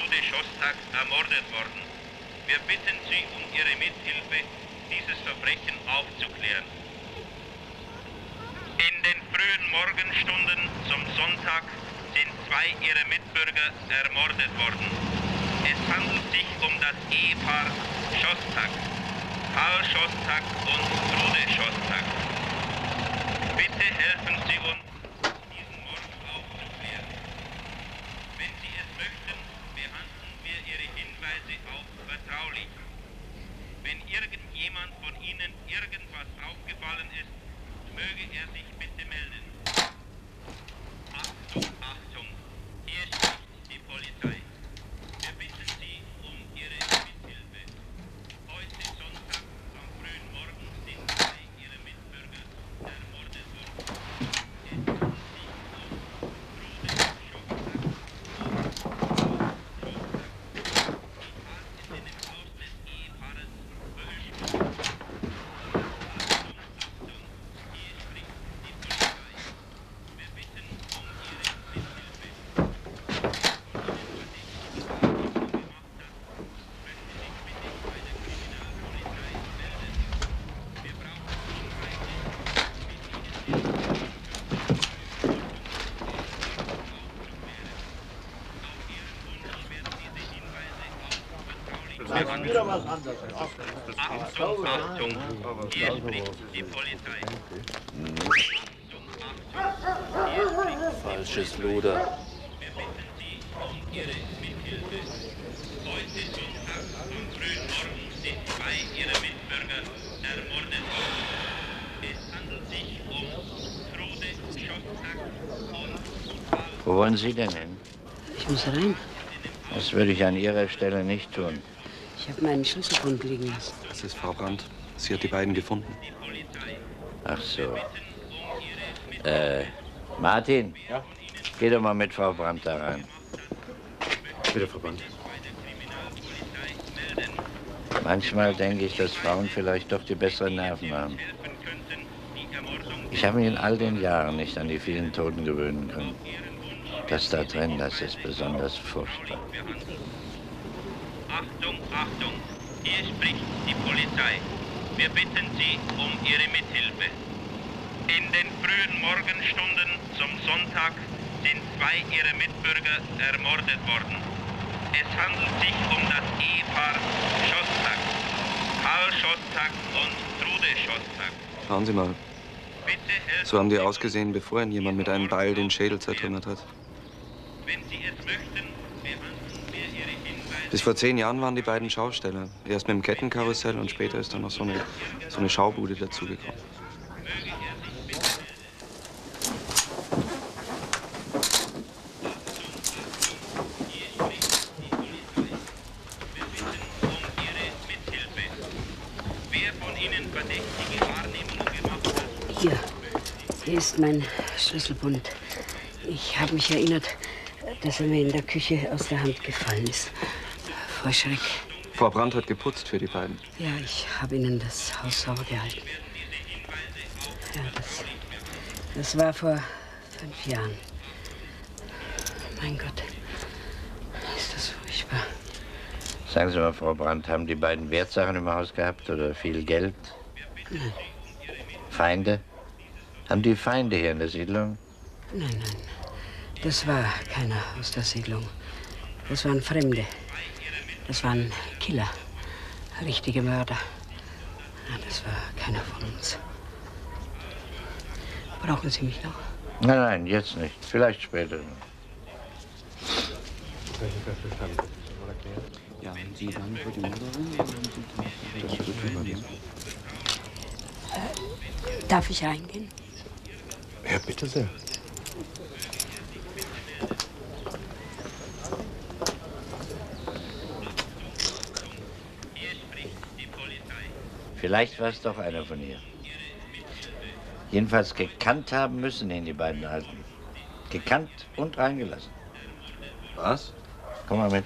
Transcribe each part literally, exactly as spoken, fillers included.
Trude Schostak ermordet worden. Wir bitten Sie um Ihre Mithilfe, dieses Verbrechen aufzuklären. In den frühen Morgenstunden zum Sonntag sind zwei Ihrer Mitbürger ermordet worden. Es handelt sich um das Ehepaar Schostak, Karl Schostak und Trude Schostak. Bitte helfen Sie uns, diesen Mord aufzuklären. Wenn Sie es möchten, behandeln wir Ihre Hinweise auch vertraulich. Wenn irgendjemand von Ihnen irgendwas aufgefallen ist, möge er sich bitte melden. Achtung, Achtung, hier spricht die Polizei. Wir bitten Sie um Ihre Mithilfe. Heute Sonntag am frühen Morgen sind zwei Ihrer Mitbürger ermordet worden. Es handelt sich um Trude Schostak und Karl Schostak. Die Tat ist in dem Haus des Ehepaares verübt. Achtung, Achtung, hier spricht die Polizei. Achtung, Achtung, hier spricht Falsches Luder. Wir bitten Sie um Ihre Mithilfe. Heute Sonntag am frühen Morgen sind zwei Ihrer Mitbürger ermordet worden. Es handelt sich um Trude Schostak und Karl. Wo wollen Sie denn hin? Ich muss rein. Das würde ich an Ihrer Stelle nicht tun. Ich habe meinen Schlüsselbund liegen lassen. Das ist Frau Brandt. Sie hat die beiden gefunden. Ach so. Äh, Martin? Ja? Geh doch mal mit Frau Brandt da rein. Bitte, Frau Brandt. Manchmal denke ich, dass Frauen vielleicht doch die besseren Nerven haben. Ich habe mich in all den Jahren nicht an die vielen Toten gewöhnen können. Das da drin, das ist besonders furchtbar. Achtung, Achtung, hier spricht die Polizei. Wir bitten Sie um Ihre Mithilfe. In den frühen Morgenstunden zum Sonntag sind zwei Ihrer Mitbürger ermordet worden. Es handelt sich um das Ehepaar Schostak, Karl Schostak und Trude Schostak. Schauen Sie mal. Bitte helfen So haben die Sie uns, ausgesehen, bevor Ihnen jemand mit einem Beil den Schädel zertrümmert hat. wenn Sie es möchten, behandeln wir Ihre Hinweise. Bis vor zehn Jahren waren die beiden Schausteller. Erst mit dem Kettenkarussell und später ist dann noch so eine, so eine Schaubude dazugekommen. Möge er sich bitte melden. Hier spricht die Polizei. Wir bitten um Ihre Mithilfe. Wer von Ihnen verdächtige Wahrnehmungen gemacht hat? Hier. Hier ist mein Schlüsselbund. Ich habe mich erinnert, dass er mir in der Küche aus der Hand gefallen ist. Vor Schreck. Frau Brandt hat geputzt für die beiden. Ja, ich habe ihnen das Haus sauber gehalten. Ja, das, das war vor fünf Jahren. Mein Gott, ist das furchtbar. Sagen Sie mal, Frau Brandt, haben die beiden Wertsachen im Haus gehabt oder viel Geld? Nein, Feinde? Haben die Feinde hier in der Siedlung? nein, nein. Das war keiner aus der Siedlung. Das waren Fremde. Das waren Killer. Richtige Mörder. Ja, das war keiner von uns. Brauchen Sie mich noch? Nein, nein, jetzt nicht. Vielleicht später. Ja, Sie dann für die Mörderin? Das wird übernehmen. Äh, darf ich reingehen? Ja, bitte sehr. Vielleicht war es doch einer von ihr. Jedenfalls gekannt haben müssen ihn die beiden Alten. Gekannt und reingelassen. Was? Komm mal mit.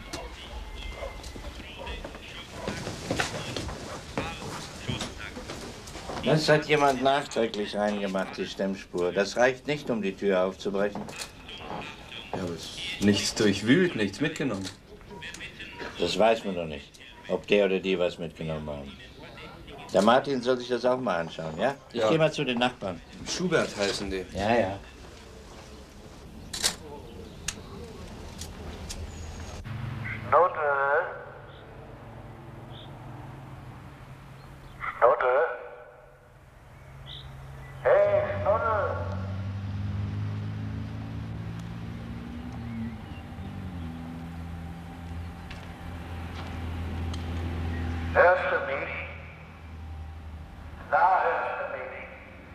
Das hat jemand nachträglich reingemacht, die Stemmspur. Das reicht nicht, um die Tür aufzubrechen. Ja, aber es ist nichts durchwühlt, nichts mitgenommen. Das weiß man noch nicht, ob der oder die was mitgenommen haben. Der Martin soll sich das auch mal anschauen, ja? Ich Ja. gehe mal zu den Nachbarn. Schubert heißen die. Ja, ja. Schnudde. Schnudde. Hey, Schnudde. Hörst du mich? Na, hörst du mich?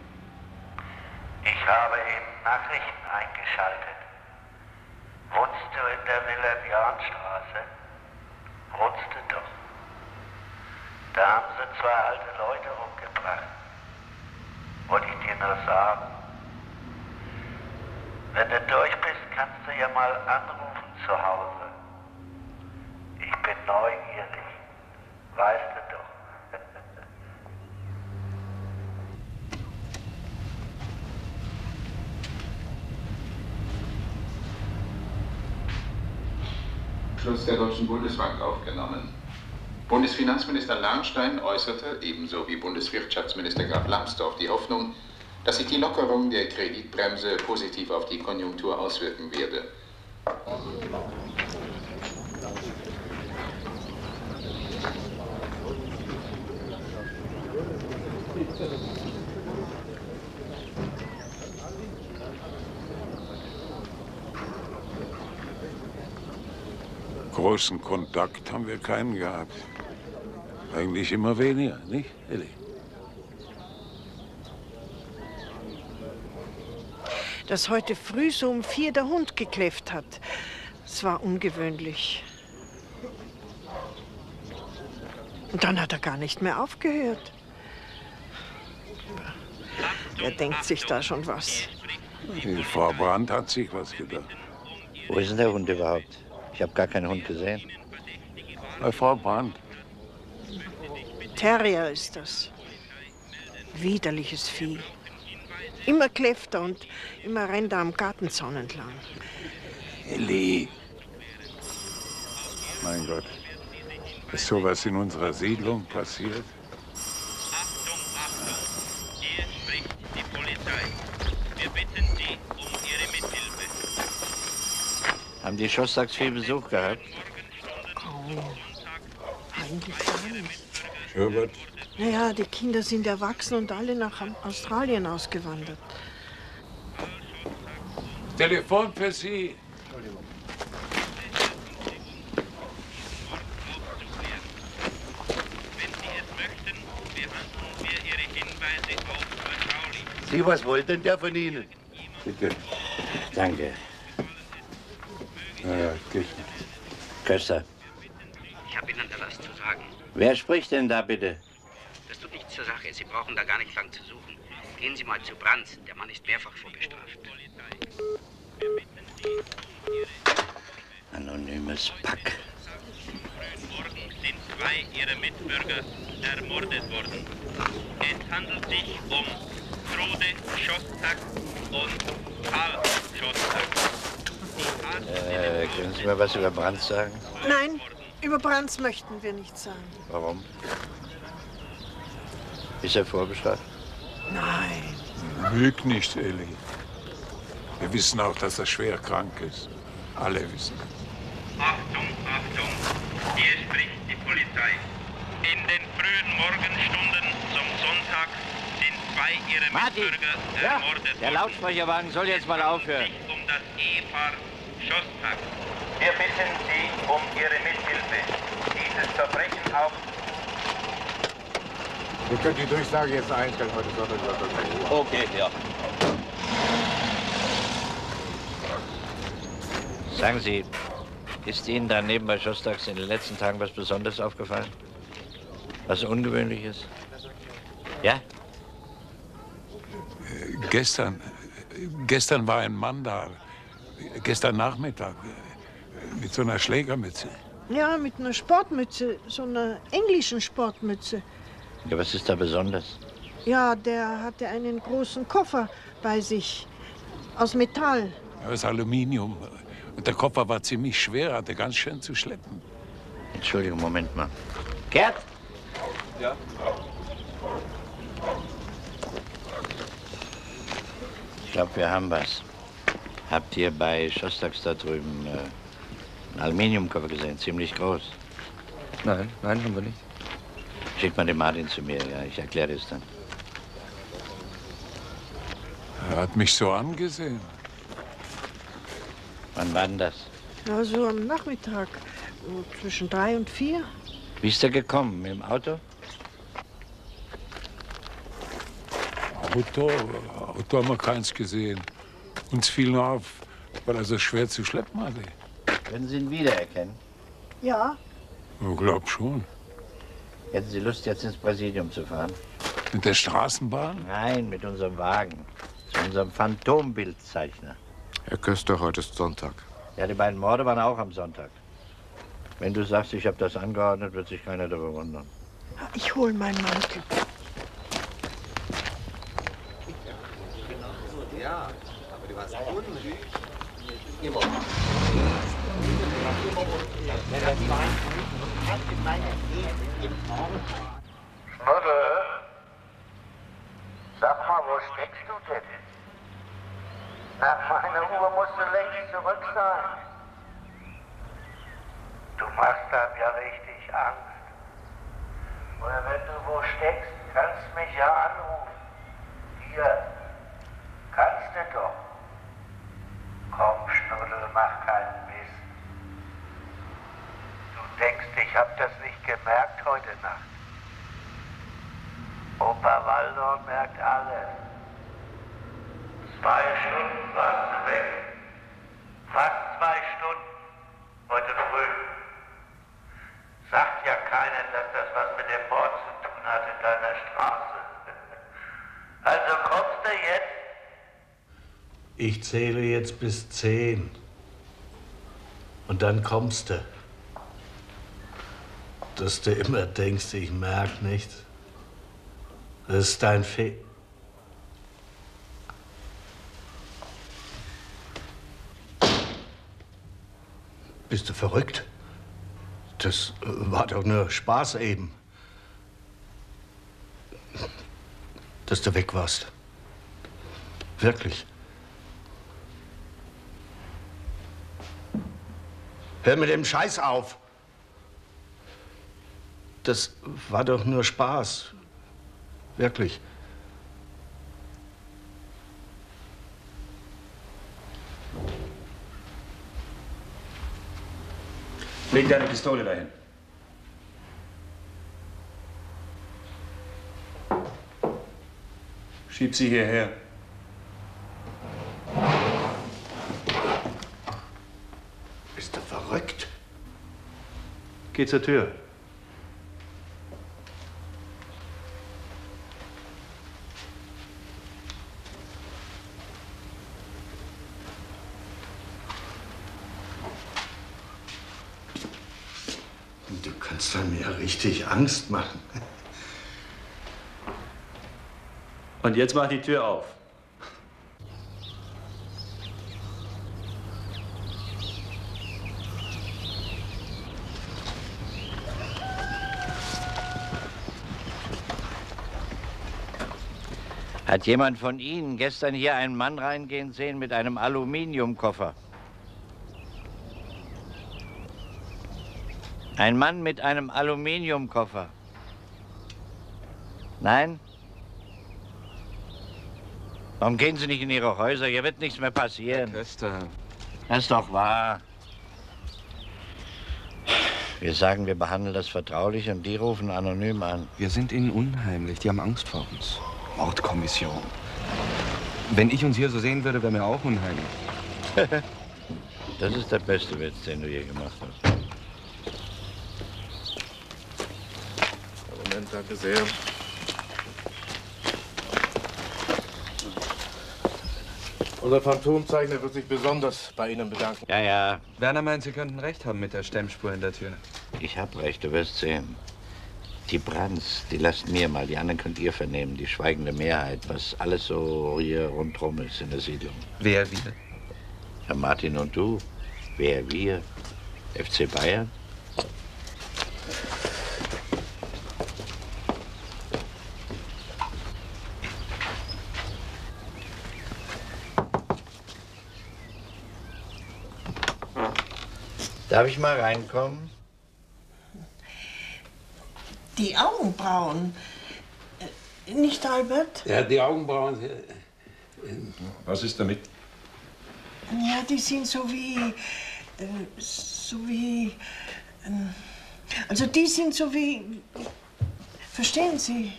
Ich habe eben Nachrichten eingeschaltet. Wohnst du in der Wilhelm-Jahn-Straße? Wohnst du doch. Da haben sie zwei alte Leute umgebracht. Wollte ich dir nur sagen. Wenn du durch bist, kannst du ja mal anrufen zu Hause. Ich bin neugierig. Weißt du doch. Schluss der Deutschen Bundesbank aufgenommen. Bundesfinanzminister Lahnstein äußerte, ebenso wie Bundeswirtschaftsminister Graf Lambsdorff, die Hoffnung, dass sich die Lockerung der Kreditbremse positiv auf die Konjunktur auswirken werde. Großen Kontakt haben wir keinen gehabt. Eigentlich immer weniger, nicht, Elli? Dass heute früh so um vier der Hund gekläfft hat, das war ungewöhnlich. Und dann hat er gar nicht mehr aufgehört. Er denkt sich da schon was. Die Frau Brandt hat sich was gedacht. Wo ist denn der Hund überhaupt? Ich habe gar keinen Hund gesehen. Bei Frau Brandt. Terrier ist das. Widerliches Vieh. Immer kläfft er und immer rennt er am Gartenzaun entlang. Elli. Mein Gott. Ist sowas in unserer Siedlung passiert? Achtung, Achtung! Hier spricht die Polizei. Wir bitten Sie um Ihre Mithilfe. Haben die Schossags viel Besuch gehabt? Kaum. Eigentlich gar nicht. Schubert, Naja, die Kinder sind erwachsen und alle nach Australien ausgewandert. Telefon für Sie. Wenn Sie es möchten, behandeln wir Ihre Hinweise auch vertraulich. Sie, was wollte denn der von Ihnen? Bitte. Danke. Ja, geht. Köster. Ich habe Ihnen da was zu sagen. Wer spricht denn da bitte? Das tut nichts zur Sache. Sie brauchen da gar nicht lang zu suchen. Gehen Sie mal zu Brandt. Der Mann ist mehrfach vorbestraft. Anonymes Pack. Morgen sind zwei Ihrer Mitbürger ermordet worden. Es handelt sich um Trude Schostak und Karl Schostak. Äh, können Sie mir was über Brandt sagen? Nein, über Brandt möchten wir nichts sagen. Warum? Ist er vorbestraft? Nein. Lüg nicht, Elli. Wir wissen auch, dass er schwer krank ist. Alle wissen. Achtung, Achtung! Hier spricht die Polizei. In den frühen Morgenstunden zum Sonntag sind zwei Ihrer Martin! Mitbürger Ja, ermordet der worden. Lautsprecherwagen soll jetzt mal aufhören. Es handelt sich um das Ehepaar Schostak. Wir bitten Sie um Ihre Mithilfe. Dieses Verbrechen auf Wir können die Durchsage jetzt einstellen, heute Sonntag. Okay, ja. Sagen Sie, ist Ihnen da neben bei Schostaks in den letzten Tagen was Besonderes aufgefallen? Was Ungewöhnliches? Ja? Äh, gestern, gestern war ein Mann da. Gestern Nachmittag. äh, Mit so einer Schlägermütze. Ja, mit einer Sportmütze, so einer englischen Sportmütze. Ja, was ist da besonders? Ja, der hatte einen großen Koffer bei sich, aus Metall. Aus Aluminium. Und der Koffer war ziemlich schwer, hatte ganz schön zu schleppen. Entschuldigung, Moment mal. Gerd? Ja? Ich glaube, wir haben was. Habt ihr bei Schostaks da drüben äh, einen Aluminiumkoffer gesehen? Ziemlich groß. Nein, nein, haben wir nicht. Schickt mal den Martin zu mir, ja, ich erkläre es dann. Er hat mich so angesehen. Wann war denn das? Ja, so am Nachmittag, so zwischen drei und vier. Wie ist er gekommen? Mit dem Auto? Auto, Auto haben wir keins gesehen. Uns fiel nur auf, weil er so schwer zu schleppen hatte. Können Sie ihn wiedererkennen? Ja. Ich glaub schon. Hätten Sie Lust, jetzt ins Präsidium zu fahren? Mit der Straßenbahn? Nein, mit unserem Wagen. Zu unserem Phantombildzeichner. Herr Köster, heute ist Sonntag. Ja, die beiden Morde waren auch am Sonntag. Wenn du sagst, ich habe das angeordnet, wird sich keiner darüber wundern. Ich hol meinen Mantel. Ja, aber du warst unruhig. Immer. Schnuddel, sag mal, wo steckst du denn? Nach meiner Uhr musst du längst zurück sein. Du machst einem ja richtig Angst. Oder wenn du wo steckst, kannst du mich ja anrufen. Hier, kannst du doch. Komm, Schnuddel, mach keinen Mist. Du denkst, ich hab das nicht gemerkt heute Nacht. Opa Waldorf merkt alles. Zwei Stunden warst du weg. Fast zwei Stunden. Heute früh. Sagt ja keiner, dass das was mit dem Mord zu tun hat in deiner Straße. Also kommst du jetzt? Ich zähle jetzt bis zehn. Und dann kommst du. Dass du immer denkst, ich merk nicht. Das ist dein Fe... Bist du verrückt? Das war doch nur Spaß eben. Dass du weg warst. Wirklich. Hör mit dem Scheiß auf. Das war doch nur Spaß. Wirklich. Leg deine Pistole dahin. Schieb sie hierher. Bist du verrückt? Geh zur Tür. Du kannst dann mir richtig Angst machen. Und jetzt mach die Tür auf. Hat jemand von Ihnen gestern hier einen Mann reingehen sehen mit einem Aluminiumkoffer? Ein Mann mit einem Aluminiumkoffer. Nein? Warum gehen Sie nicht in Ihre Häuser? Hier wird nichts mehr passieren. Herr Köster. Das ist doch wahr. Wir sagen, wir behandeln das vertraulich und die rufen anonym an. Wir sind ihnen unheimlich. Die haben Angst vor uns. Mordkommission. Wenn ich uns hier so sehen würde, wäre mir auch unheimlich. Das ist der beste Witz, den du je gemacht hast. Moment, danke sehr. Unser Phantomzeichner wird sich besonders bei Ihnen bedanken. Ja, ja. Werner meint, Sie könnten recht haben mit der Stemmspur in der Tür. Ich hab recht, du wirst sehen. Die Brands, die lasst mir mal, die anderen könnt ihr vernehmen, die schweigende Mehrheit, was alles so hier rundherum ist in der Siedlung. Wer wir? Herr Martin und du. Wer wir? F C Bayern? Darf ich mal reinkommen? Die Augenbrauen. Nicht, Albert? Ja, die Augenbrauen. äh, Was ist damit? Ja, die sind so wie. Äh, so wie. Ähm, also, die sind so wie. Verstehen Sie?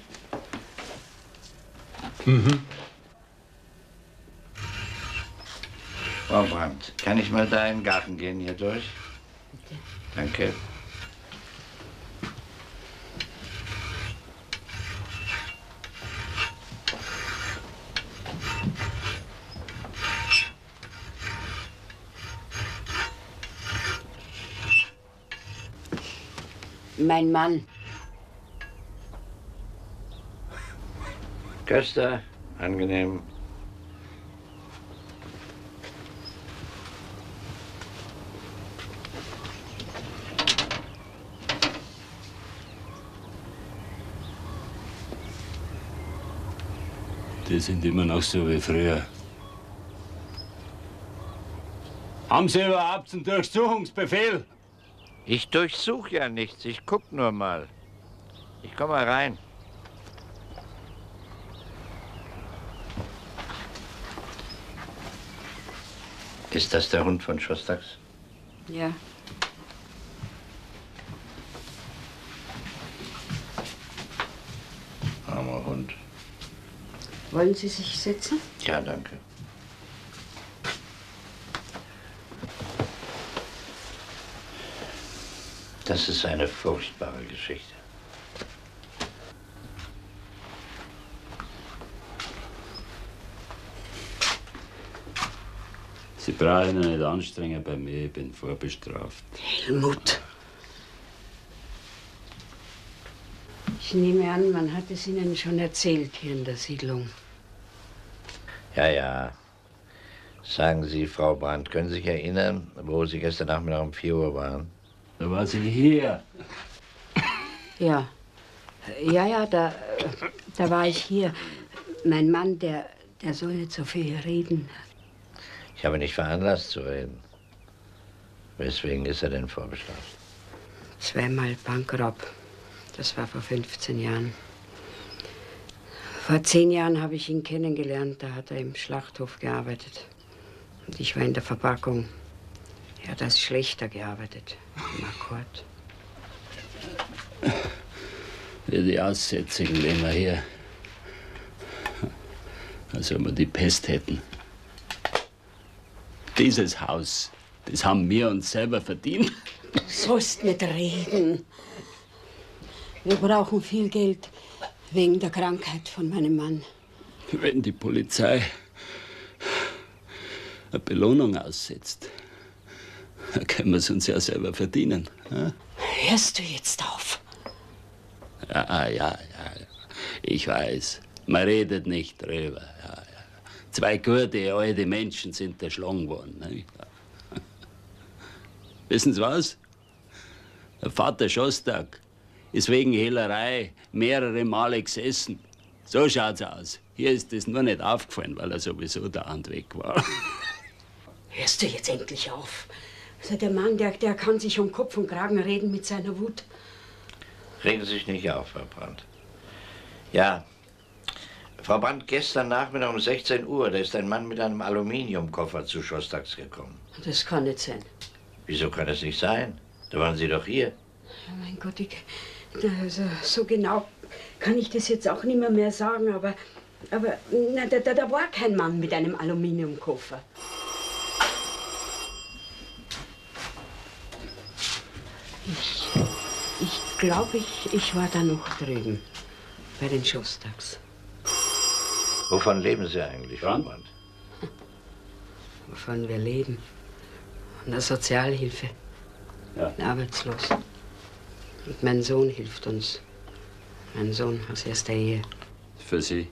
Mhm. Frau Brandt, kann ich mal da in den Garten gehen hier durch? Bitte. Danke. Mein Mann. Köster, angenehm. Die sind immer noch so wie früher. Haben Sie überhaupt einen Durchsuchungsbefehl? Ich durchsuche ja nichts, ich guck nur mal. Ich komm mal rein. Ist das der Hund von Schostaks? Ja. Armer Hund. Wollen Sie sich setzen? Ja, danke. Das ist eine furchtbare Geschichte. Sie brauchen sich nicht anstrengen bei mir, ich bin vorbestraft. Helmut. Ich nehme an, man hat es Ihnen schon erzählt hier in der Siedlung. Ja, ja. Sagen Sie, Frau Brandt, können Sie sich erinnern, wo Sie gestern Nachmittag um vier Uhr waren? Da war sie hier. Ja. Ja, ja, da, da war ich hier. Mein Mann, der, der soll nicht so viel reden. Ich habe nicht veranlasst zu reden. Weswegen ist er denn vorbestraft? Zweimal Bankraub. Das war vor fünfzehn Jahren. Vor zehn Jahren habe ich ihn kennengelernt. Da hat er im Schlachthof gearbeitet. Und ich war in der Verpackung. Er hat als Schlechter gearbeitet. Im Akkord. Ja, die Aussätzigen leben wir hier. Als ob wir die Pest hätten. Dieses Haus, das haben wir uns selber verdient. Du sollst nicht reden. Wir brauchen viel Geld wegen der Krankheit von meinem Mann. Wenn die Polizei eine Belohnung aussetzt, dann können wir es uns ja selber verdienen. Ja? Hörst du jetzt auf? Ja, ja, ja. Ich weiß, man redet nicht drüber. Ja, ja. Zwei gute, alte Menschen sind erschlagen worden. Nicht? Wissen Sie was? Der Vater Schostak ist wegen Hehlerei mehrere Male gesessen. So schaut's aus. Hier ist es nur nicht aufgefallen, weil er sowieso dauernd weg war. Hörst du jetzt endlich auf? Also der Mann, der, der kann sich um Kopf und Kragen reden mit seiner Wut. Regen Sie sich nicht auf, Frau Brandt. Ja, Frau Brandt, gestern Nachmittag um sechzehn Uhr, da ist ein Mann mit einem Aluminiumkoffer zu Schostaks gekommen. Das kann nicht sein. Wieso kann das nicht sein? Da waren Sie doch hier. Oh mein Gott, ich, also, so genau kann ich das jetzt auch nicht mehr, mehr sagen, aber, aber na, da, da, da war kein Mann mit einem Aluminiumkoffer. Ich, ich glaube, ich, ich war da noch drüben, bei den Schostaks. Wovon leben Sie eigentlich, Frau Brandt? Wovon wir leben? Von der Sozialhilfe. Ja. Arbeitslos. Und mein Sohn hilft uns. Mein Sohn aus erster Ehe. Für Sie.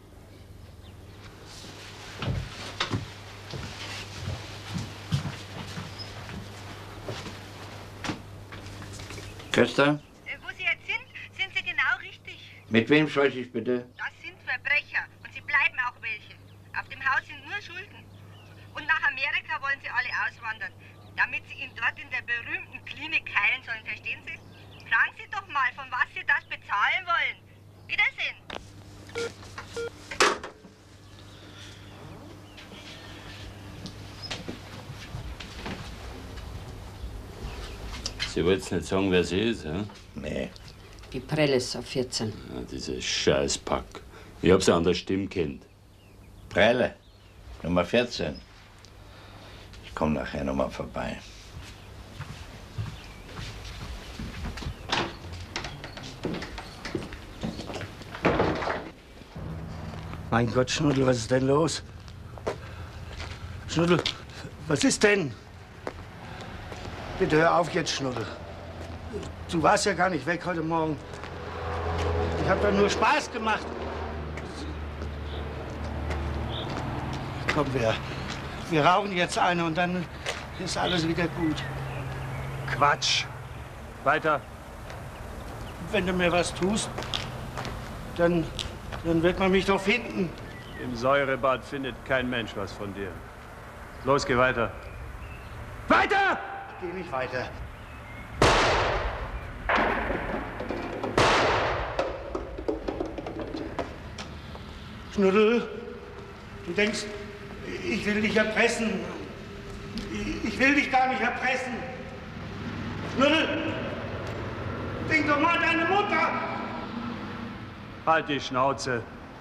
Köster? Äh, wo Sie jetzt sind, sind Sie genau richtig. Mit wem spreche ich bitte? Das sind Verbrecher und Sie bleiben auch welche. Auf dem Haus sind nur Schulden. Und nach Amerika wollen Sie alle auswandern. damit Sie ihn dort in der berühmten Klinik heilen sollen, verstehen Sie? Fragen Sie doch mal, von was Sie das bezahlen wollen. Wiedersehen. Sie wollten nicht sagen, wer sie ist, ja? Nee. Die Prelle ist auf vierzehn. Ja, dieses Scheißpack. Ich hab sie an der Stimme kennt. Prelle, Nummer vierzehn. Ich komm nachher noch mal vorbei. Mein Gott, Schnuddel, was ist denn los? Schnuddel, was ist denn? Bitte hör auf jetzt, Schnuddel. Du warst ja gar nicht weg heute Morgen. Ich hab doch nur Spaß gemacht. Komm, wir, wir rauchen jetzt eine und dann ist alles wieder gut. Quatsch. Weiter. Wenn du mir was tust, dann, dann wird man mich doch finden. Im Säurebad findet kein Mensch was von dir. Los, geh weiter. Weiter! Geh nicht weiter. Schnuddel, du denkst, ich will dich erpressen. Ich will dich gar nicht erpressen. Schnuddel, denk doch mal an deine Mutter. Halt die Schnauze.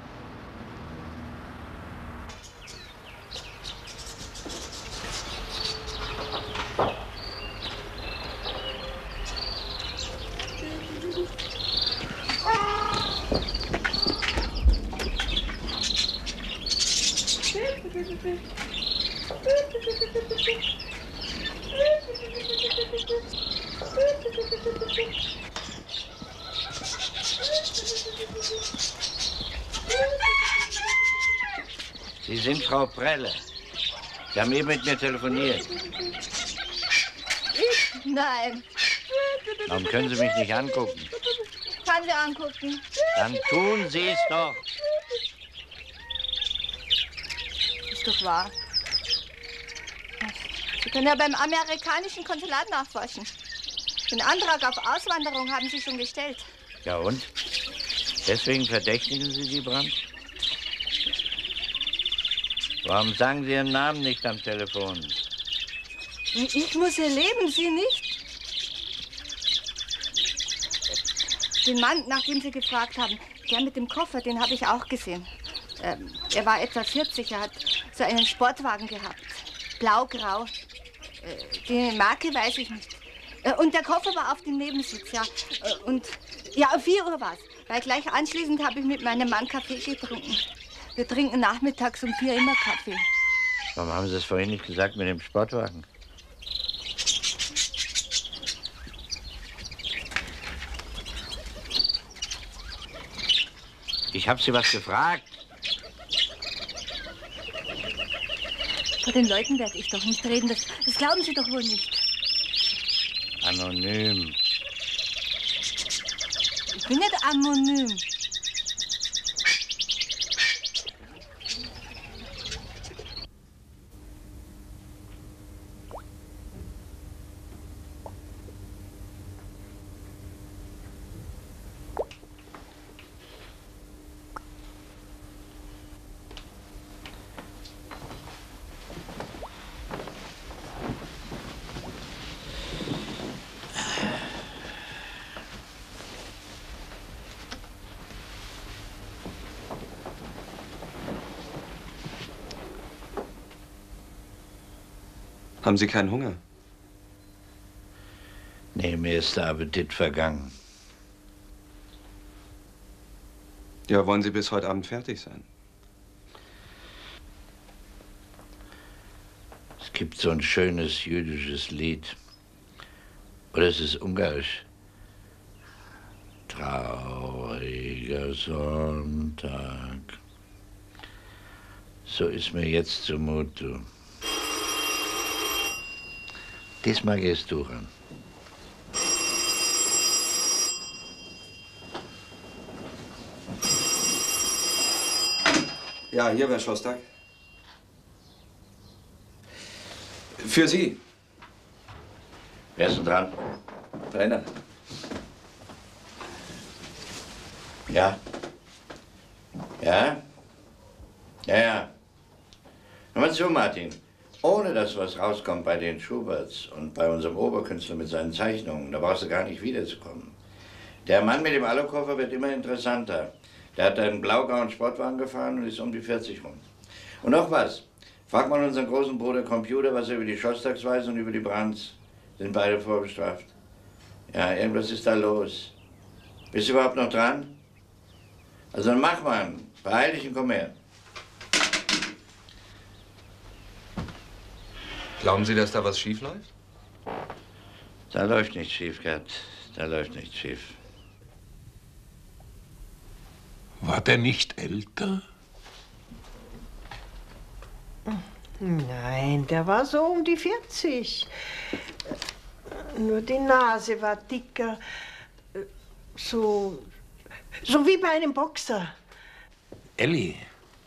Sie sind Frau Prelle. Sie haben eben mit mir telefoniert. Ich? Nein. Warum können Sie mich nicht angucken? Kann sie angucken. Dann tun Sie es doch. Ist doch wahr. Sie können ja beim amerikanischen Konsulat nachforschen. Den Antrag auf Auswanderung haben Sie schon gestellt. Ja und? Deswegen verdächtigen Sie die Brandt? Warum sagen Sie Ihren Namen nicht am Telefon? Ich muss ihr leben, Sie nicht. Den Mann, nach dem Sie gefragt haben, der mit dem Koffer, den habe ich auch gesehen. Ähm, er war etwa vierzig, er hat so einen Sportwagen gehabt. Blau-grau. Äh, die Marke weiß ich nicht. Äh, und der Koffer war auf dem Nebensitz, ja. Äh, und ja, um vier Uhr war es. Weil gleich anschließend habe ich mit meinem Mann Kaffee getrunken. Wir trinken nachmittags um vier immer Kaffee. Warum haben Sie es vorhin nicht gesagt mit dem Sportwagen? Ich habe Sie was gefragt. Vor den Leuten werde ich doch nicht reden. Das, das glauben Sie doch wohl nicht. Anonym. Ich bin nicht anonym. Haben Sie keinen Hunger? Nee, mir ist der Appetit vergangen. Ja, wollen Sie bis heute Abend fertig sein? Es gibt so ein schönes jüdisches Lied. Oder es ist ungarisch. Trauriger Sonntag. So ist mir jetzt zumute. Diesmal gehst du ran. Ja, hier wäre Schostag. Für Sie. Wer ist denn dran? Brenner. Ja? Ja? Ja, ja. Hör mal zu, Martin. Ohne dass was rauskommt bei den Schuberts und bei unserem Oberkünstler mit seinen Zeichnungen, da brauchst du gar nicht wiederzukommen. Der Mann mit dem Alukoffer wird immer interessanter. Der hat einen blau-grauen Sportwagen gefahren und ist um die vierzig rum. Und noch was. Frag mal unseren großen Bruder Computer, was er über die Schostags weiß und über die Brandts. Sind beide vorbestraft. Ja, irgendwas ist da los. Bist du überhaupt noch dran? Also dann mach mal. Beeil dich und komm her. Glauben Sie, dass da was schief läuft? Da läuft nichts schief, Gerd. Da läuft nichts schief. War der nicht älter? Nein, der war so um die vierzig. Nur die Nase war dicker. So, so wie bei einem Boxer. Elli.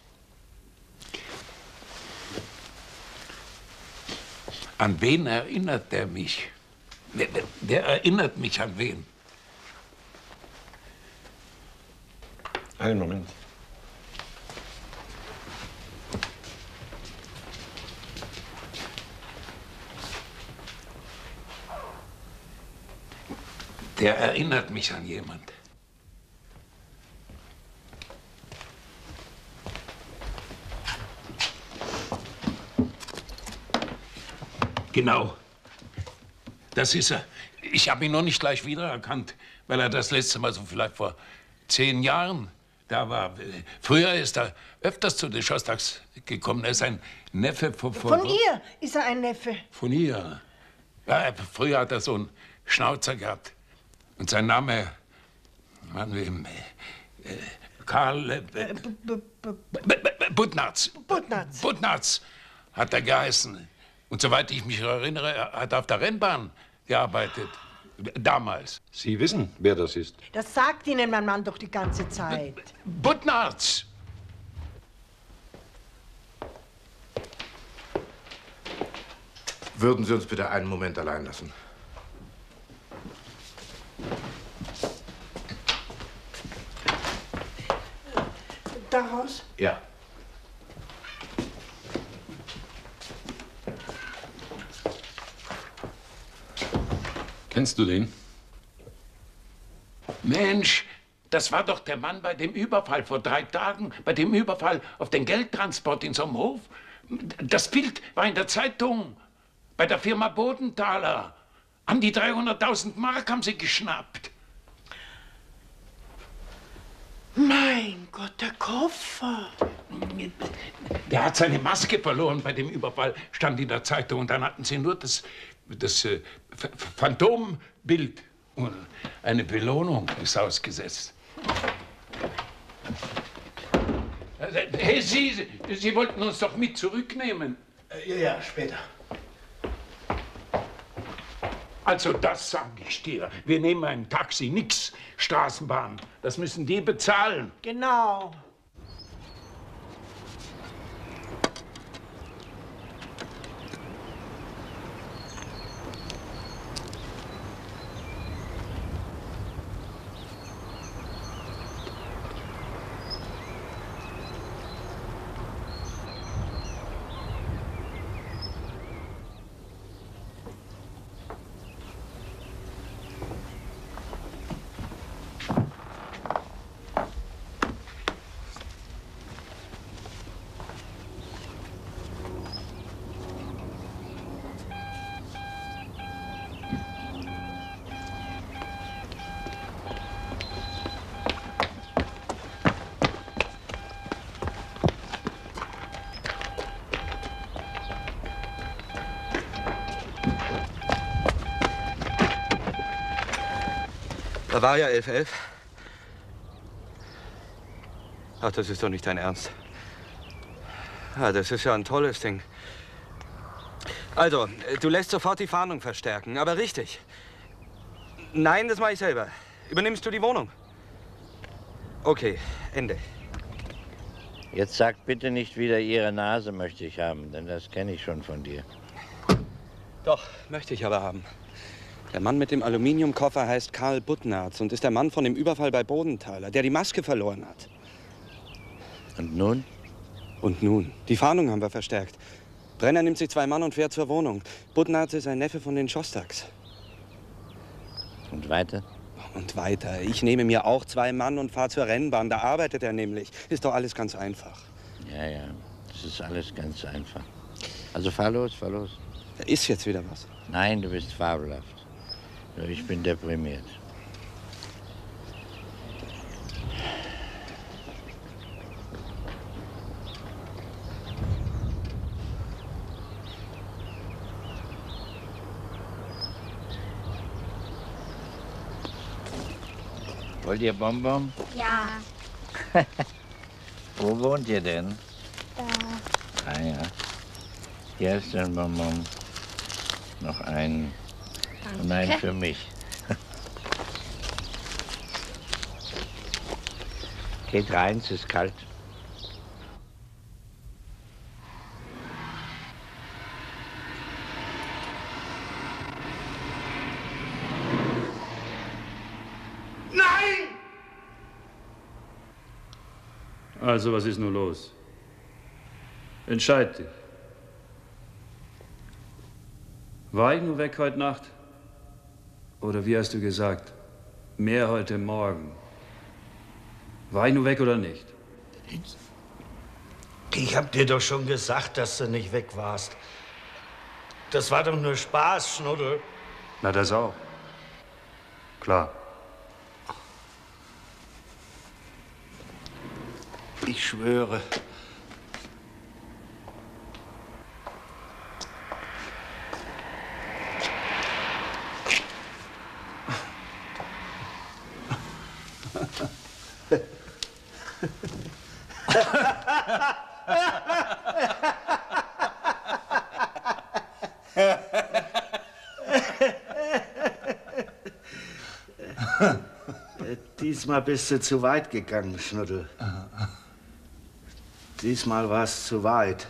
An wen erinnert der mich? Der, der erinnert mich an wen? Einen Moment. Der erinnert mich an jemand. Genau. Das ist er. Ich habe ihn noch nicht gleich wiedererkannt, weil er das letzte Mal so vielleicht vor zehn Jahren da war. Früher ist er öfters zu den Schostags gekommen. Er ist ein Neffe von... Von, von ihr ist er ein Neffe. Von ihr? Ja, früher hat er so einen Schnauzer gehabt. Und sein Name... Mann, wem... Äh, Karl... Äh, äh, Budnatz. Budnatz. Budnatz hat er geheißen. Und soweit ich mich erinnere, er hat auf der Rennbahn gearbeitet. Damals. Sie wissen, wer das ist? Das sagt Ihnen mein Mann doch die ganze Zeit. Budnatz! Würden Sie uns bitte einen Moment allein lassen? Daraus? Ja. Kennst du den? Mensch, das war doch der Mann bei dem Überfall vor drei Tagen, bei dem Überfall auf den Geldtransport in so einem Hof. Das Bild war in der Zeitung, bei der Firma Bodenthaler. An die dreihunderttausend Mark haben sie geschnappt. Mein Gott, der Koffer. Der hat seine Maske verloren bei dem Überfall, stand in der Zeitung. Und dann hatten sie nur das, das äh, Phantombild. Und eine Belohnung ist ausgesetzt. Hey, Sie, Sie wollten uns doch mit zurücknehmen. Ja, ja, später. Also das sage ich dir. Wir nehmen ein Taxi, nix Straßenbahn. Das müssen die bezahlen. Genau. Da war ja elf elf. Ach, das ist doch nicht dein Ernst. Ah, das ist ja ein tolles Ding. Also, du lässt sofort die Fahndung verstärken, aber richtig. Nein, das mache ich selber. Übernimmst du die Wohnung? Okay, Ende. Jetzt sagt bitte nicht wieder, Ihre Nase möchte ich haben, denn das kenne ich schon von dir. Doch, möchte ich aber haben. Der Mann mit dem Aluminiumkoffer heißt Karl Buttnarz und ist der Mann von dem Überfall bei Bodenthaler, der die Maske verloren hat. Und nun? Und nun? Die Fahndung haben wir verstärkt. Brenner nimmt sich zwei Mann und fährt zur Wohnung. Buttnarz ist ein Neffe von den Schostaks. Und weiter? Und weiter. Ich nehme mir auch zwei Mann und fahre zur Rennbahn. Da arbeitet er nämlich. Ist doch alles ganz einfach. Ja, ja. Das ist alles ganz einfach. Also fahr los, fahr los. Da ist jetzt wieder was. Nein, du bist fabelhaft. Ich bin deprimiert. Wollt ihr Bonbon? Ja. Wo wohnt ihr denn? Da. Ah ja. Hier ist ein Bonbon. Noch einen. Danke. Und einen für mich. Geht rein, es ist kalt. Nein! Also, was ist nun los? Entscheid dich. War ich nur weg heute Nacht? Oder wie hast du gesagt? Mehr heute Morgen. War ich nur weg oder nicht? Ich hab dir doch schon gesagt, dass du nicht weg warst. Das war doch nur Spaß, Schnuddel. Na, das auch. Klar. Ich schwöre. Diesmal bist du zu weit gegangen, Schnuddel. Diesmal war es zu weit.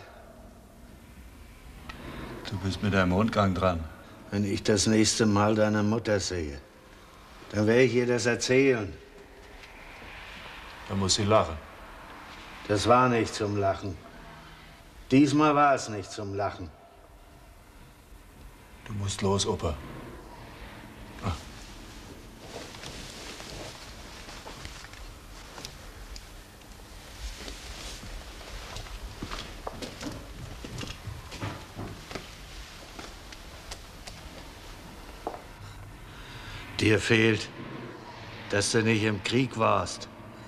Du bist mit deinem Rundgang dran. Wenn ich das nächste Mal deine Mutter sehe, dann werde ich ihr das erzählen. Dann muss sie lachen. Das war nicht zum Lachen. Diesmal war es nicht zum Lachen. Du musst los, Opa. Ah. Dir fehlt, dass du nicht im Krieg warst.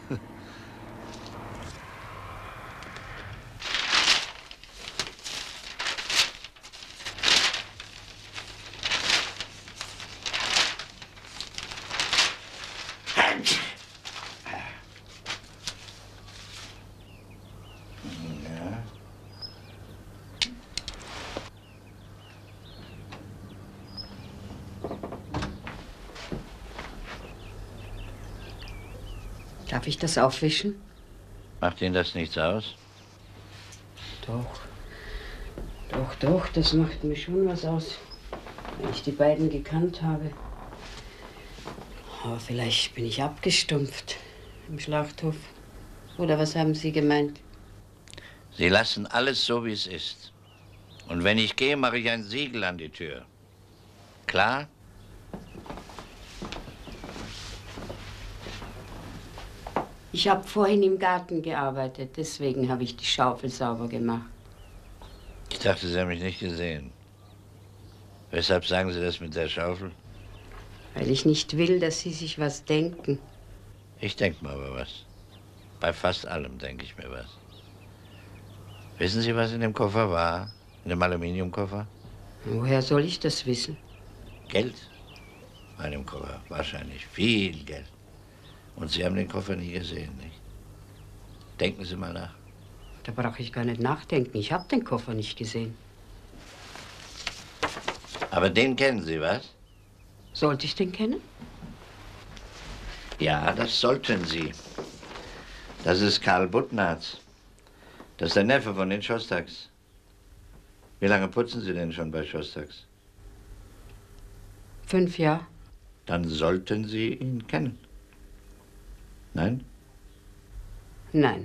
Darf ich das aufwischen? Macht Ihnen das nichts aus? Doch. Doch, doch, das macht mir schon was aus, wenn ich die beiden gekannt habe. Aber vielleicht bin ich abgestumpft im Schlachthof. Oder was haben Sie gemeint? Sie lassen alles so, wie es ist. Und wenn ich gehe, mache ich ein Siegel an die Tür. Klar? Ich habe vorhin im Garten gearbeitet, deswegen habe ich die Schaufel sauber gemacht. Ich dachte, Sie haben mich nicht gesehen. Weshalb sagen Sie das mit der Schaufel? Weil ich nicht will, dass Sie sich was denken. Ich denke mir aber was. Bei fast allem denke ich mir was. Wissen Sie, was in dem Koffer war? In dem Aluminiumkoffer? Woher soll ich das wissen? Geld war in dem Koffer. Wahrscheinlich viel Geld. Und Sie haben den Koffer nie gesehen, nicht? Denken Sie mal nach. Da brauche ich gar nicht nachdenken. Ich habe den Koffer nicht gesehen. Aber den kennen Sie, was? Sollte ich den kennen? Ja, das sollten Sie. Das ist Karl Buttnarz. Das ist der Neffe von den Schostaks. Wie lange putzen Sie denn schon bei Schostaks? Fünf Jahre. Dann sollten Sie ihn kennen. Nein? Nein.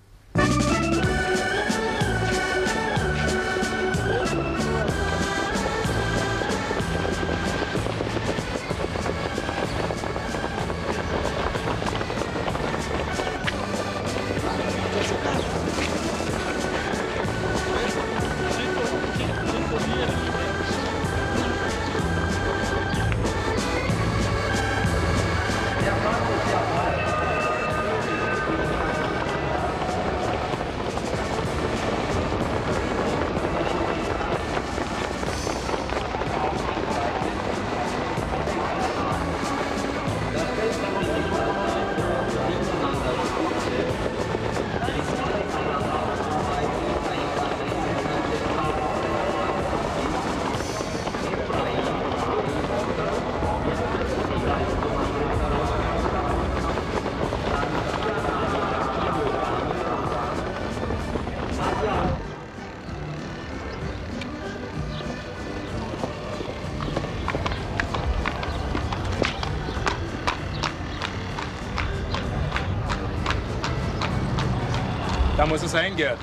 Da muss es sein, Gerd.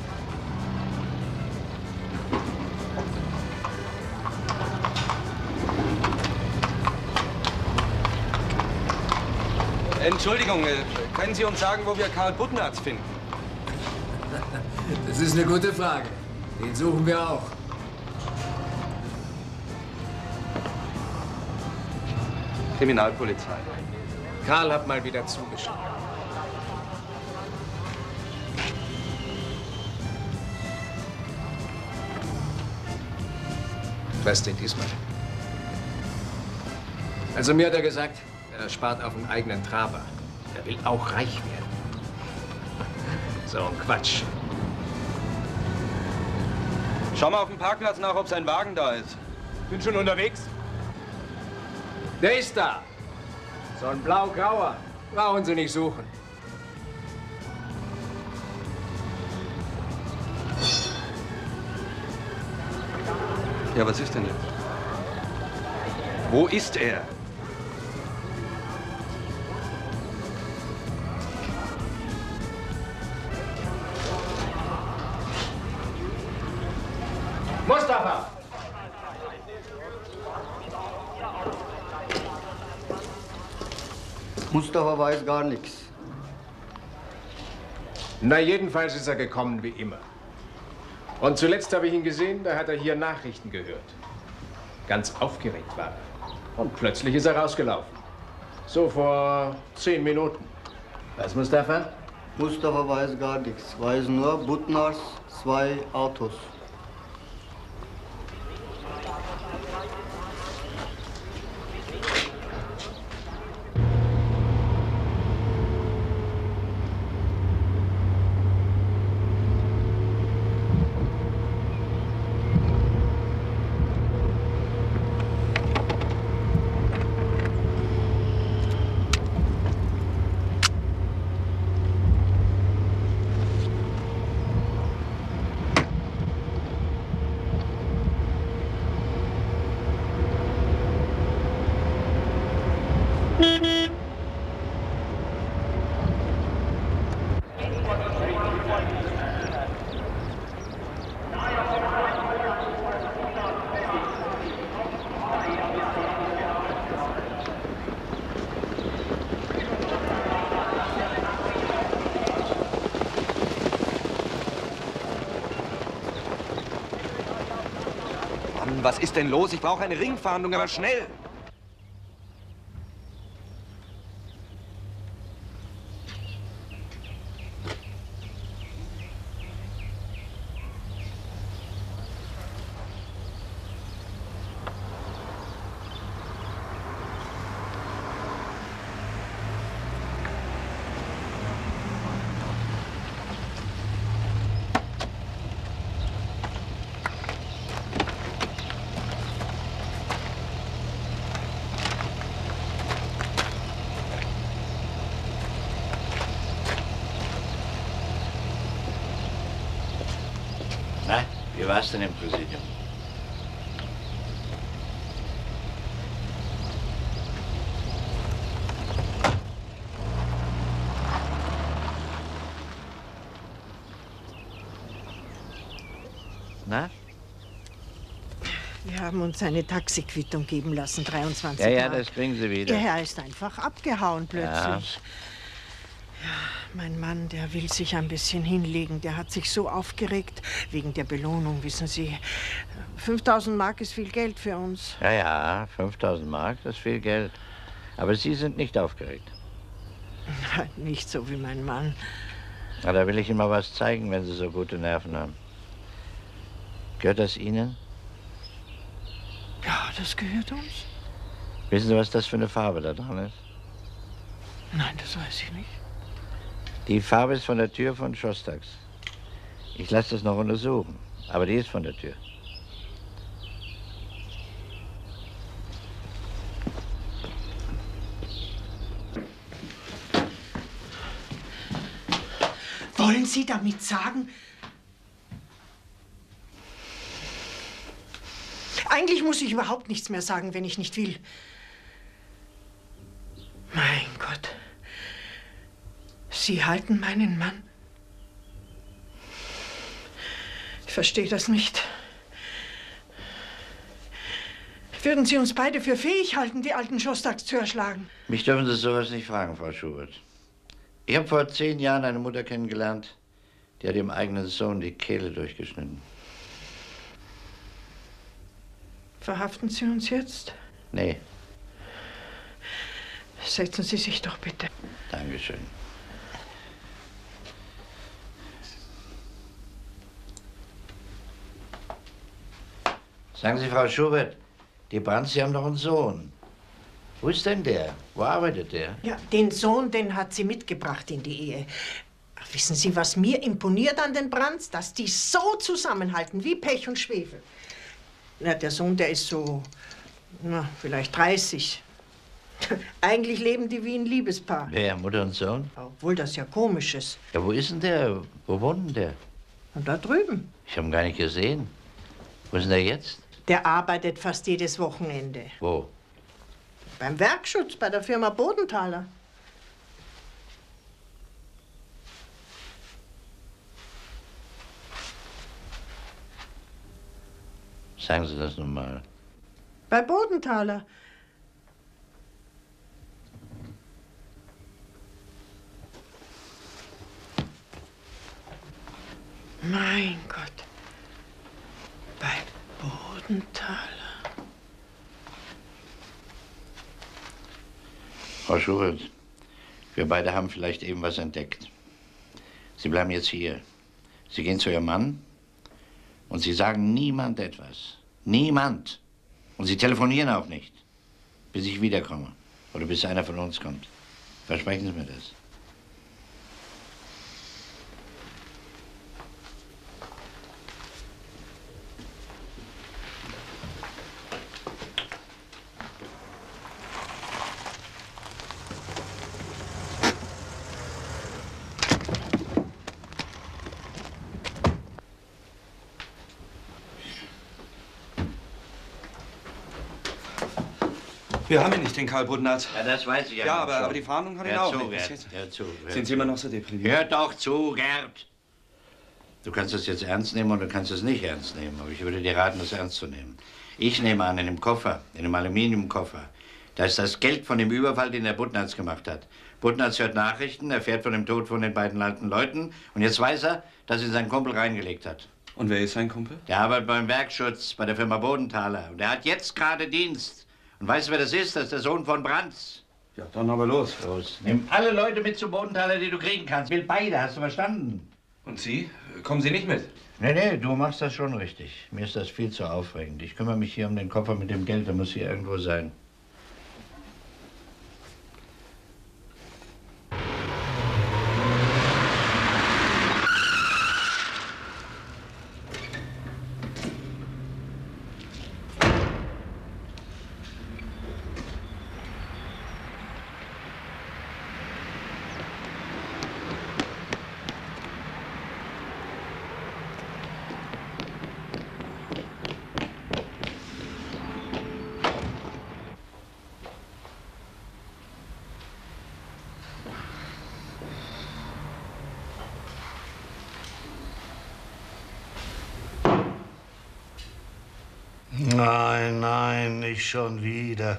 Entschuldigung, äh, können Sie uns sagen, wo wir Karl Budnarz finden? Das ist eine gute Frage. Den suchen wir auch. Kriminalpolizei. Karl hat mal wieder zugeschlagen. Was denn diesmal? Also mir hat er gesagt, er spart auf einen eigenen Traber. Er will auch reich werden. So ein Quatsch. Schau mal auf dem Parkplatz nach, ob sein Wagen da ist. Bin schon unterwegs. Der ist da. So ein blau-grauer. Brauchen Sie nicht suchen. Ja, was ist denn jetzt? Wo ist er? Mustafa! Mustafa weiß gar nichts. Na, jedenfalls ist er gekommen wie immer. Und zuletzt habe ich ihn gesehen, da hat er hier Nachrichten gehört. Ganz aufgeregt war er. Und plötzlich ist er rausgelaufen. So vor zehn Minuten. Was, Mustafa? Mustafa weiß gar nichts. Weiß nur Budnarz, zwei Autos. Was ist denn los? Ich brauche eine Ringfahndung, aber schnell. Na, wie war's denn im Präsidium? Na? Wir haben uns eine Taxiquittung geben lassen, dreiundzwanzig Ja, ja, Mark. das kriegen Sie wieder. Der Herr ist einfach abgehauen plötzlich. Ja. Ja, mein Mann, der will sich ein bisschen hinlegen. Der hat sich so aufgeregt wegen der Belohnung, wissen Sie. fünftausend Mark ist viel Geld für uns. Ja, ja, fünftausend Mark, das ist viel Geld. Aber Sie sind nicht aufgeregt. Nein, nicht so wie mein Mann. Na, da will ich Ihnen mal was zeigen, wenn Sie so gute Nerven haben. Gehört das Ihnen? Ja, das gehört uns. Wissen Sie, was das für eine Farbe da dran ist? Nein, das weiß ich nicht. Die Farbe ist von der Tür von Shostaks. Ich lasse das noch untersuchen, aber die ist von der Tür. Wollen Sie damit sagen? Eigentlich muss ich überhaupt nichts mehr sagen, wenn ich nicht will. Mein Gott. Sie halten meinen Mann. Ich verstehe das nicht. Würden Sie uns beide für fähig halten, die alten Shostaks zu erschlagen? Mich dürfen Sie sowas nicht fragen, Frau Schubert. Ich habe vor zehn Jahren eine Mutter kennengelernt, die hat ihrem eigenen Sohn die Kehle durchgeschnitten. Verhaften Sie uns jetzt? Nee, Setzen Sie sich doch bitte. Dankeschön. Sagen Sie, Frau Schubert, die Brandt, Sie haben doch einen Sohn. Wo ist denn der? Wo arbeitet der? Ja, den Sohn, den hat sie mitgebracht in die Ehe. Ach, wissen Sie, was mir imponiert an den Brandts? Dass die so zusammenhalten, wie Pech und Schwefel. Na, der Sohn, der ist so, na, vielleicht dreißig. Eigentlich leben die wie ein Liebespaar. Wer, Mutter und Sohn? Obwohl das ja komisch ist. Ja, wo ist denn der? Wo wohnt denn der? Und da drüben. Ich habe ihn gar nicht gesehen. Wo ist denn der jetzt? Der arbeitet fast jedes Wochenende. Wo? Beim Werkschutz, bei der Firma Bodenthaler. Sagen Sie das nun mal. Bei Bodenthaler. Mein Gott. Bei Bodenthaler. Frau Schubert, wir beide haben vielleicht eben was entdeckt. Sie bleiben jetzt hier. Sie gehen zu Ihrem Mann und Sie sagen niemand etwas. Niemand. Und Sie telefonieren auch nicht, bis ich wiederkomme oder bis einer von uns kommt. Versprechen Sie mir das. Wir haben ihn nicht, den Karl Budnatz. Ja, das weiß ich ja. Ja, noch aber, schon. aber die Fahndung hat ihn Hör auch zu, nicht. Gerd. Jetzt- Hör zu. Hör Sind Sie zu. immer noch so deprimiert? Hör doch zu, Gerd. Du kannst das jetzt ernst nehmen oder du kannst es nicht ernst nehmen. Aber ich würde dir raten, das ernst zu nehmen. Ich nehme an, in dem Koffer, in dem Aluminiumkoffer, da ist das Geld von dem Überfall, den der Budnatz gemacht hat. Budnatz hört Nachrichten, erfährt von dem Tod von den beiden alten Leuten. Und jetzt weiß er, dass ihn sein Kumpel reingelegt hat. Und wer ist sein Kumpel? Der arbeitet beim Werkschutz bei der Firma Bodenthaler. Und der hat jetzt gerade Dienst. Und weißt du, wer das ist? Das ist der Sohn von Brandts. Ja, dann aber los. Los. Nimm alle Leute mit zu Bodenthaler, die du kriegen kannst. Will beide, hast du verstanden? Und Sie? Kommen Sie nicht mit? Nee, nee, du machst das schon richtig. Mir ist das viel zu aufregend. Ich kümmere mich hier um den Koffer mit dem Geld, der muss hier irgendwo sein. nicht schon wieder.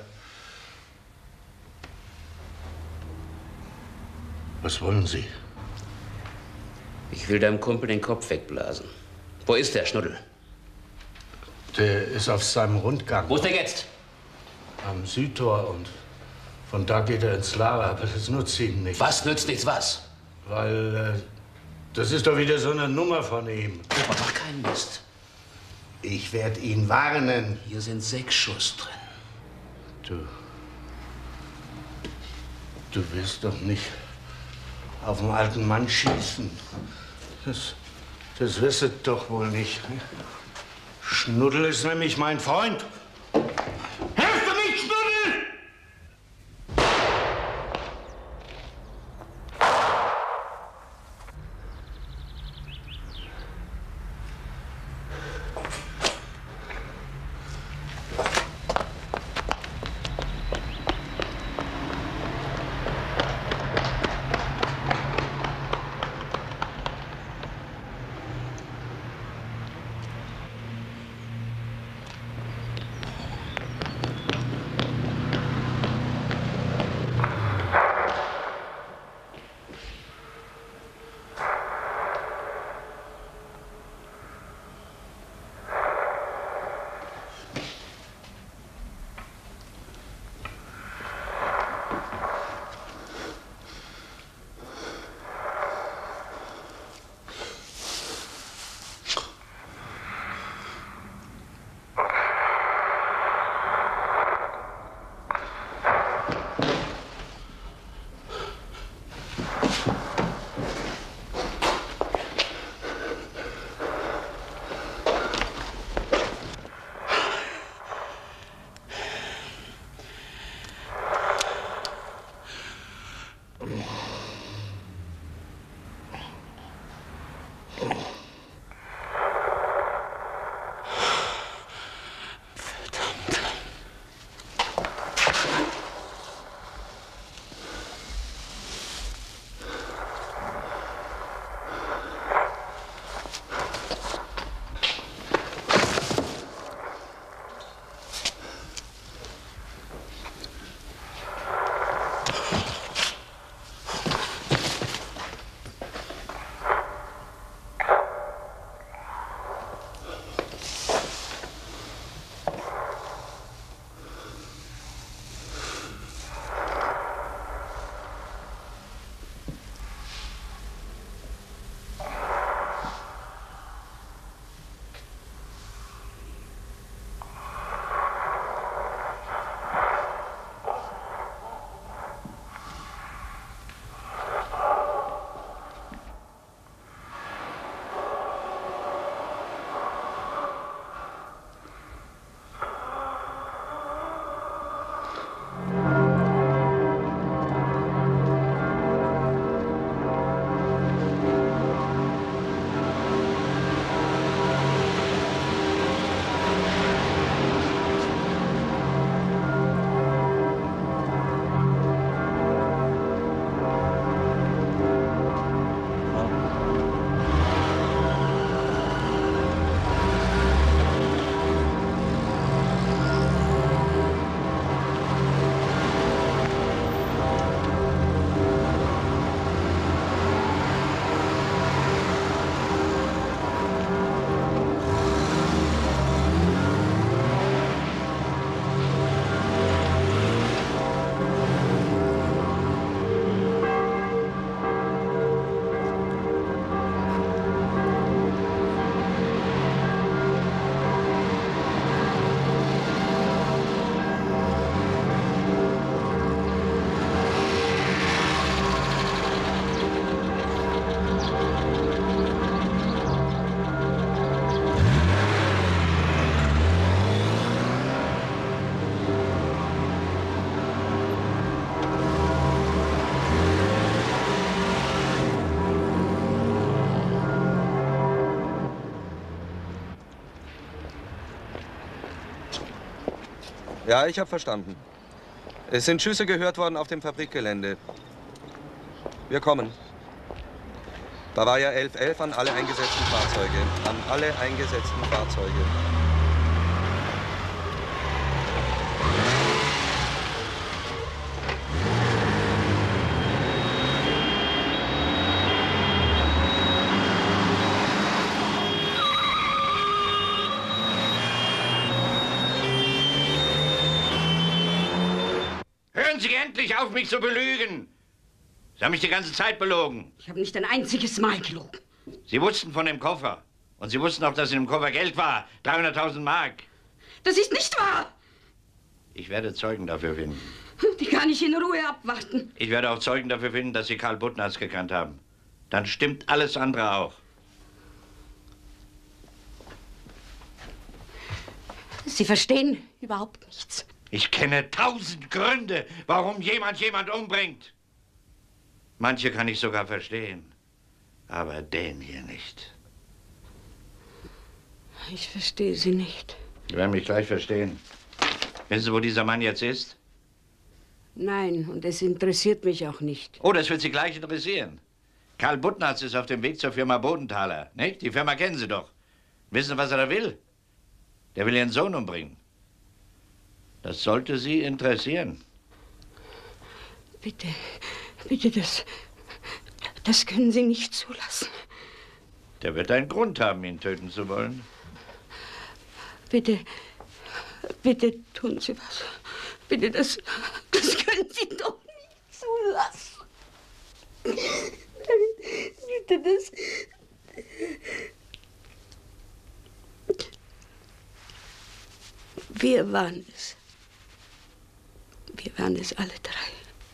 Was wollen Sie? Ich will deinem Kumpel den Kopf wegblasen. Wo ist der Schnuddel? Der ist auf seinem Rundgang. Wo ist der jetzt? Am Südtor und von da geht er ins Lager, aber das nutzt ihm nichts. Was nützt nichts was? Weil, äh, das ist doch wieder so eine Nummer von ihm. Aber mach keinen Mist. Ich werde ihn warnen. Hier sind sechs Schuss drin. Du, du willst doch nicht auf den alten Mann schießen. Das, das wirst du doch wohl nicht. Schnuddel ist nämlich mein Freund. Hilfst du mich, Schnuddel? Ja, ich habe verstanden. Es sind Schüsse gehört worden auf dem Fabrikgelände. Wir kommen. Bavaria elf elf an alle eingesetzten Fahrzeuge. An alle eingesetzten Fahrzeuge. endlich auf, mich zu belügen! Sie haben mich die ganze Zeit belogen. Ich habe nicht ein einziges Mal gelogen. Sie wussten von dem Koffer. Und Sie wussten auch, dass in dem Koffer Geld war. dreihunderttausend Mark. Das ist nicht wahr! Ich werde Zeugen dafür finden. Die kann ich in Ruhe abwarten. Ich werde auch Zeugen dafür finden, dass Sie Karl Budnarz gekannt haben. Dann stimmt alles andere auch. Sie verstehen überhaupt nichts. Ich kenne tausend Gründe, warum jemand jemand umbringt. Manche kann ich sogar verstehen, aber den hier nicht. Ich verstehe Sie nicht. Sie werden mich gleich verstehen. Wissen Sie, wo dieser Mann jetzt ist? Nein, und es interessiert mich auch nicht. Oh, das wird Sie gleich interessieren. Karl Budnarz ist auf dem Weg zur Firma Bodenthaler, nicht? Die Firma kennen Sie doch. Wissen Sie, was er da will? Der will Ihren Sohn umbringen. Das sollte Sie interessieren. Bitte, bitte, das, das können Sie nicht zulassen. Der wird einen Grund haben, ihn töten zu wollen. Bitte, bitte tun Sie was. Bitte, das, das können Sie doch nicht zulassen. Bitte, das... Wir waren es. Wir waren es alle drei.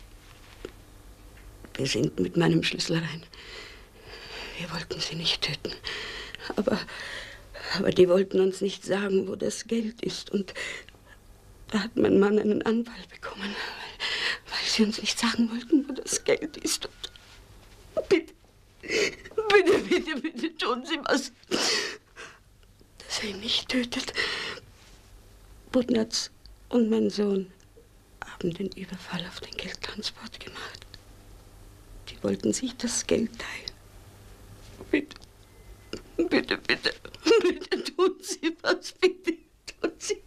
Wir sind mit meinem Schlüssel rein. Wir wollten sie nicht töten. Aber, aber die wollten uns nicht sagen, wo das Geld ist. Und da hat mein Mann einen Anfall bekommen, weil, weil sie uns nicht sagen wollten, wo das Geld ist. Und bitte, bitte, bitte, bitte tun Sie was, dass er ihn nicht tötet. Budnarz und mein Sohn haben den Überfall auf den Geldtransport gemacht. Die wollten sich das Geld teilen. Bitte, bitte, bitte, bitte tun Sie was, bitte tun Sie.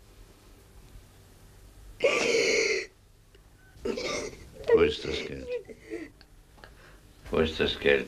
Wo ist das Geld? Wo ist das Geld?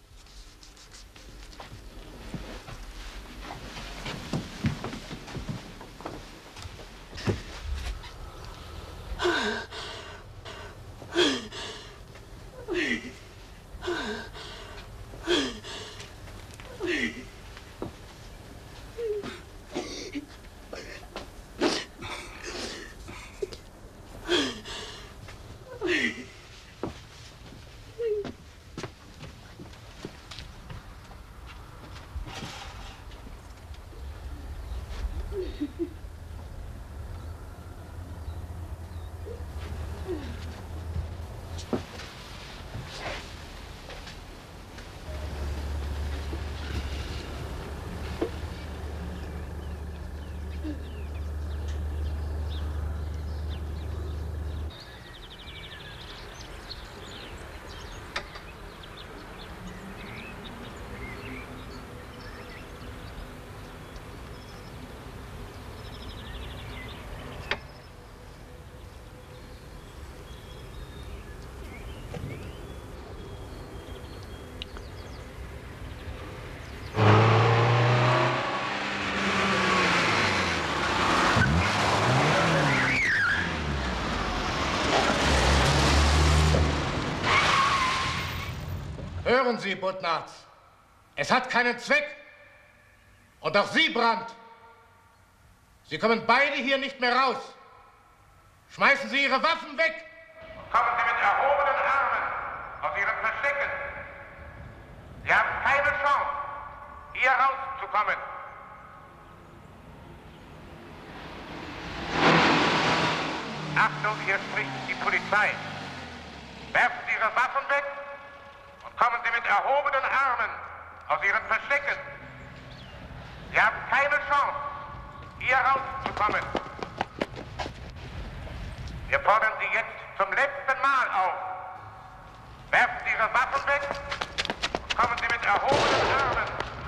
Hören Sie, Budnarz, es hat keinen Zweck. Und auch Sie, Brandt. Sie kommen beide hier nicht mehr raus. Schmeißen Sie Ihre Waffen weg. Kommen Sie mit erhobenen Armen aus Ihren Verstecken. Sie haben keine Chance, hier rauszukommen. Achtung, hier spricht die Polizei. Werfen Sie Ihre Waffen weg und kommen Sie mit erhobenen Armen aus Ihren Verstecken. Sie haben keine Chance, hier rauszukommen. Wir fordern Sie jetzt zum letzten Mal auf. Werfen Sie Ihre Waffen weg und kommen Sie mit erhobenen Armen.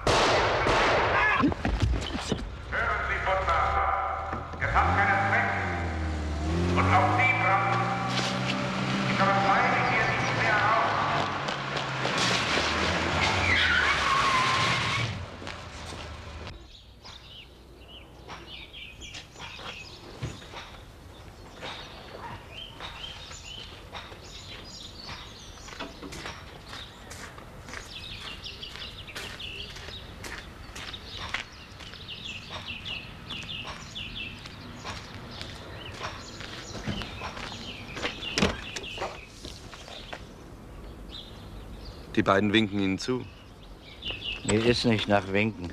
Hören Sie, Budnarz, es hat keinen Zweck. Und auch Sie, Brandt, Sie kommen beide hier nicht mehr raus. Die beiden winken Ihnen zu. Mir ist nicht nach Winken.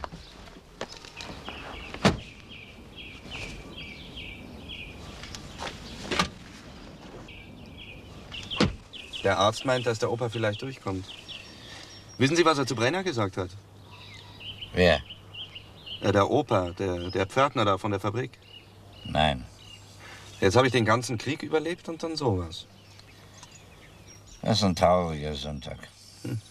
Der Arzt meint, dass der Opa vielleicht durchkommt. Wissen Sie, was er zu Brenner gesagt hat? Wer? Ja, der Opa, der, der Pförtner da von der Fabrik. Nein. Jetzt habe ich den ganzen Krieg überlebt und dann sowas. Das ist ein trauriger Sonntag. Hm.